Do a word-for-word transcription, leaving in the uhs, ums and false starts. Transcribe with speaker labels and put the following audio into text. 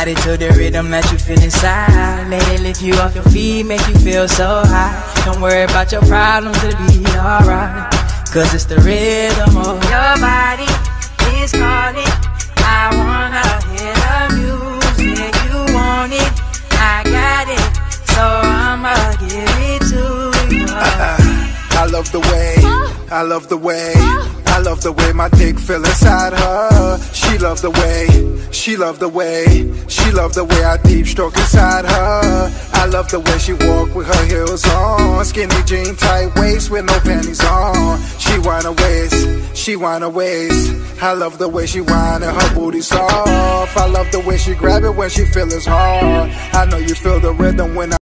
Speaker 1: body to the rhythm that you feel inside. Let it lift you off your feet, make you feel so high. Don't worry about your problems, it'll be alright. Cause it's the rhythm of your body is calling. I wanna hear the music, you want it, I got it, so I'ma give it to you.
Speaker 2: I love the way, I love the way, I love the way my dick feel inside her. She love the way, she love the way, she love the way I deep stroke inside her. I love the way she walk with her heels on, skinny jean, tight waist with no panties on. She whine her waist, she whine her waist. I love the way she whine and her booty soft. I love the way she grab it when she feel it's hard. I know you feel the rhythm when I